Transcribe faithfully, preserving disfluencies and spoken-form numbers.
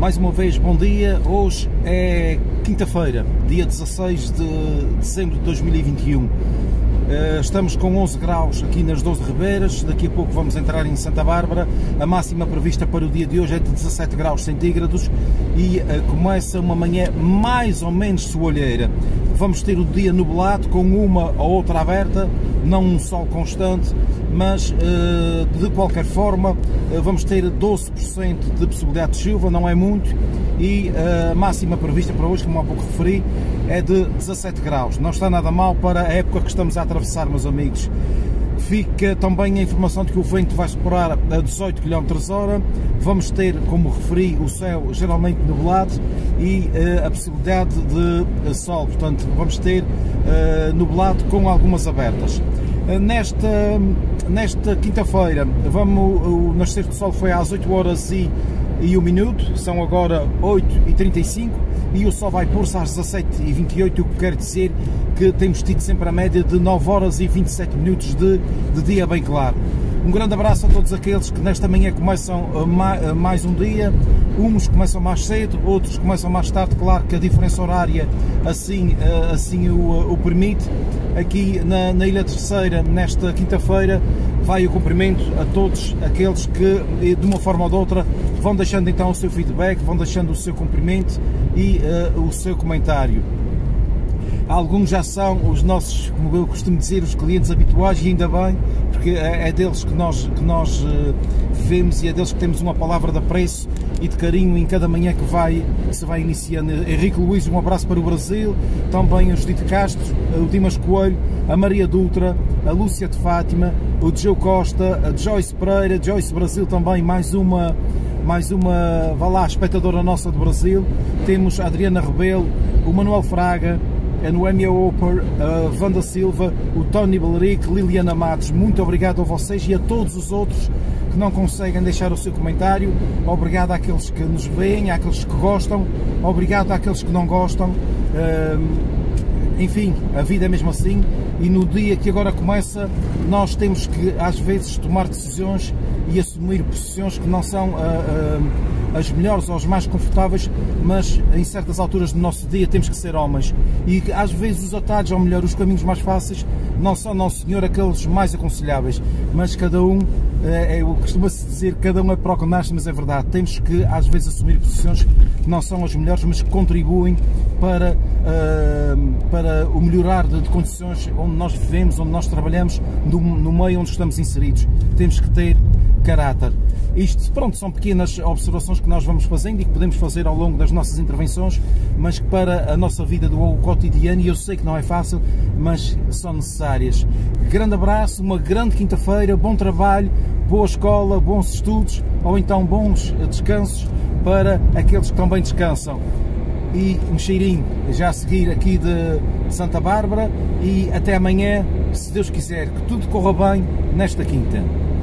Mais uma vez, bom dia. Hoje é quinta-feira, dia dezasseis de dezembro de dois mil e vinte e um. Estamos com onze graus aqui nas doze Ribeiras, daqui a pouco vamos entrar em Santa Bárbara. A máxima prevista para o dia de hoje é de dezassete graus centígrados e começa uma manhã mais ou menos soalheira. Vamos ter o dia nublado com uma ou outra aberta, não um sol constante, mas de qualquer forma vamos ter doze por cento de possibilidade de chuva, não é muito, e a máxima prevista para hoje, como há pouco referi, é de dezassete graus. Não está nada mal para a época que estamos a atravessar, meus amigos. Fica também a informação de que o vento vai superar a dezoito quilómetros por hora. Vamos ter, como referi, o céu geralmente nublado e uh, a possibilidade de uh, sol. Portanto, vamos ter uh, nublado com algumas abertas. Uh, nesta nesta quinta-feira, vamos o nascer do sol foi às oito horas e um minuto, são agora oito e trinta e cinco e o sol vai pôr-se às dezassete e vinte e oito, o que quer dizer que temos tido sempre a média de nove horas e vinte e sete minutos de, de dia bem claro. Um grande abraço a todos aqueles que nesta manhã começam mais um dia. Uns começam mais cedo, outros começam mais tarde, claro que a diferença horária assim, assim o, o permite. Aqui na, na Ilha Terceira, nesta quinta-feira, vai o cumprimento a todos aqueles que, de uma forma ou de outra, vão deixando então o seu feedback, vão deixando o seu cumprimento e uh, o seu comentário. Alguns já são os nossos, como eu costumo dizer, os clientes habituais, e ainda bem, porque é deles que nós, que nós uh, vivemos e é deles que temos uma palavra de apreço e de carinho em cada manhã que, vai, que se vai iniciando. Henrique Luís, um abraço para o Brasil, também a Judite Castro, o Dimas Coelho, a Maria Dutra, a Lúcia de Fátima, o Joe Costa, a Joyce Pereira, Joyce Brasil também, mais uma, mais uma, vá lá, espectadora nossa do Brasil. Temos a Adriana Rebelo, o Manuel Fraga, a Noémia Oper, a Wanda Silva, o Tony Beleric, Liliana Matos. Muito obrigado a vocês e a todos os outros que não conseguem deixar o seu comentário. Obrigado àqueles que nos veem, àqueles que gostam, obrigado àqueles que não gostam. Enfim, a vida é mesmo assim, e no dia que agora começa nós temos que às vezes tomar decisões e assumir posições que não são uh, uh, as melhores ou as mais confortáveis, mas em certas alturas do nosso dia temos que ser homens, e às vezes os atalhos, ou melhor, os caminhos mais fáceis, não são, Nosso Senhor, aqueles mais aconselháveis, mas cada um, é, é, costuma-se dizer, cada um é para o que nasce, mas é verdade, temos que às vezes assumir posições que não são as melhores, mas que contribuem para, uh, para o melhorar de, de condições onde nós vivemos, onde nós trabalhamos, no, no meio onde estamos inseridos. Temos que ter caráter. Isto, pronto, são pequenas observações que nós vamos fazendo e que podemos fazer ao longo das nossas intervenções, mas que para a nossa vida do cotidiano, e eu sei que não é fácil, mas são necessárias. Grande abraço, uma grande quinta-feira, bom trabalho, boa escola, bons estudos, ou então bons descansos para aqueles que também descansam. E um cheirinho já a seguir aqui de Santa Bárbara, e até amanhã, se Deus quiser, que tudo corra bem nesta quinta.